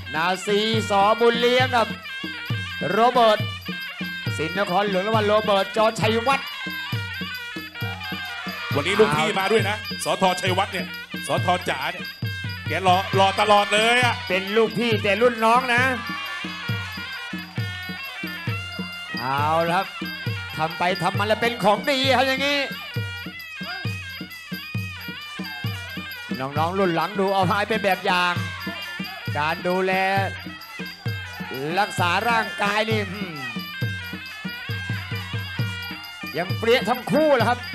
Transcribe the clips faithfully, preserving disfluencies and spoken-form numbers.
นาซีสอบุญเลี้ยงกับโรเบิร์ตสินนครหลวงและวันโรเบิร์ตจอชัยวัฒน์วันนี้ลูกพี่มาด้วยนะสทชัยวัฒน์เนี่ยสทจ๋าเนี่ยแกรอรอตลอดเลยอ่ะเป็นลูกพี่แต่รุ่นน้องนะเอาละครับทำไปทำมาแล้วเป็นของดีครับอย่างนี้น้องๆรุ่นหลังดูเอาไว้เป็นแบบอย่างการดูแลรักษาร่างกายนี่ยังเปรี้ยทั้งคู่แหละครับ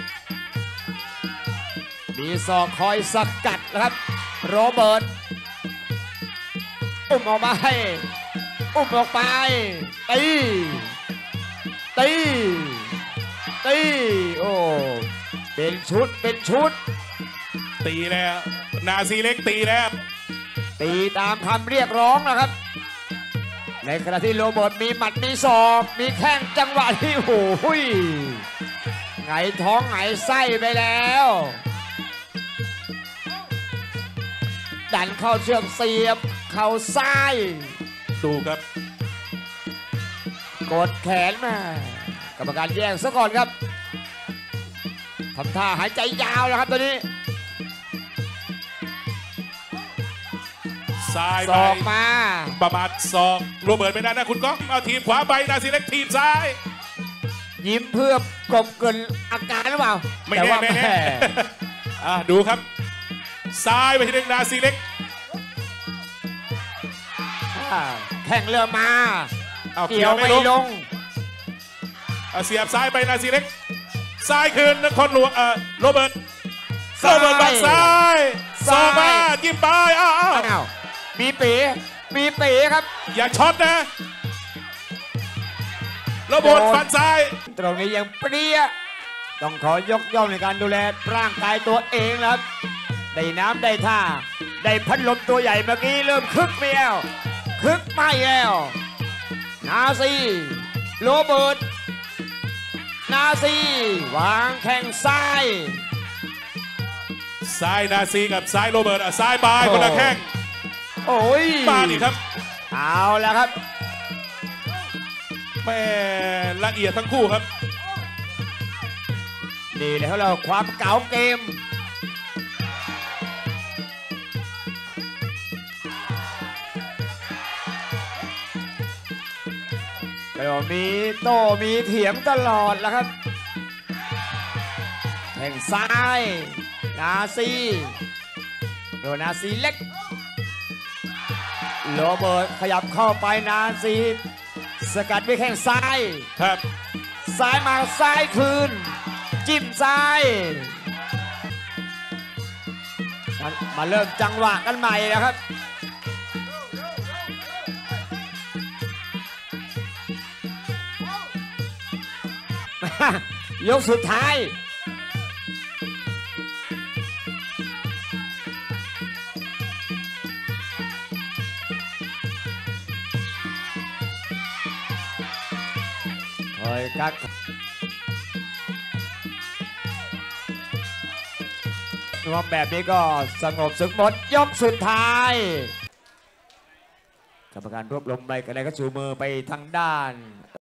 มีศอกคอยสกัดนะครับโรเบิร์ตอุ้มออกมาให้อุ้มออกไปตีตีตีโอ้เป็นชุดเป็นชุดตีแล้วนาซีเล็กตีแล้วตีตามคำเรียกร้องนะครับในขณะที่โรเบิร์ตมีหมัดมีศอกมีแข้งจังหวะที่โอ้ยไงท้องไงไส้ไปแล้วดันเข้าเชือกเสียบเข่าซ้ายดูครับกดแขนมากรรมการแย่งซะก่อนครับทำท่าหายใจยาวแล้วครับตัวนี้ซ้ายศอกมาประมาทศอกโรเบิร์ตไม่ได้นะคุณก้องเอาทีมขวาไปนาซีเล็กทีมซ้ายยิ้มเพื่อกบเกินอาการหรือเปล่าไม่แน่ไม่แน่ดูครับซ้ายไปทีนึงนาซีเล็กแข่งเรือมาเกี่ยวไม่ลงเสียบซ้ายไปนาซีเล็กซ้ายคืนนครหลวงโรเบิร์ตโรเบิร์ตบักซ้ายสองมาจิ้มไปอ้าวมีปีมีปีครับอย่าช็อตนะโรเบิร์ตฟันซ้ายตรงนี้ยังเปรี้ยต้องขอยกย่องในการดูแลร่างกายตัวเองครับได้น้ำได้ท่าได้พัดลมตัวใหญ่เมื่อกี้เริ่มคึกไปแล้วคึกไม่แล้วนาซีโรเบิร์ตนาซีวางแข้งซ้ายซ้ายนาซีกับซ้ายโรเบิร์ตซ้ายบายคนละแข้งโอ้ยมาดิครับเอาแล้วครับแม่ละเอียดทั้งคู่ครับนี่เลยเราความเก๋าเกมก็มีโต้มีเถียงตลอดแล้วครับแข่งซ้ายนาซีโดนาซีเล็กโรเบิร์ตขยับเข้าไปนาซีสกัดด้วยแข้งซ้ายครับซ้ายมาซ้ายคืนจิ้มซ้ายมาเริ่มจังหวะกันใหม่นะครับยกสุดท้ายคอยกักรวมแบบนี้ก็สงบศึกหมดยกสุดท้ายกรรมการรวบรวมใบกระไดก็ชูมือไปทางด้าน